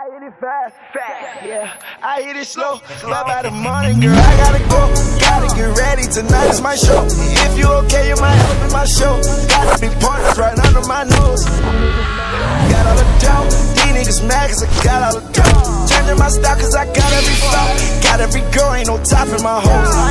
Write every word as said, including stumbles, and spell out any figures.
hit it fast, fast, yeah. I hit it slow, but by the morning, girl, I gotta go. Gotta get ready, tonight is my show. If you okay, you might help in my show. Gotta be partners right under my nose. Got all the dough, these niggas mad cause I got all the dough. Changing my style cause I got every flow. Got every girl, ain't no top in my hose.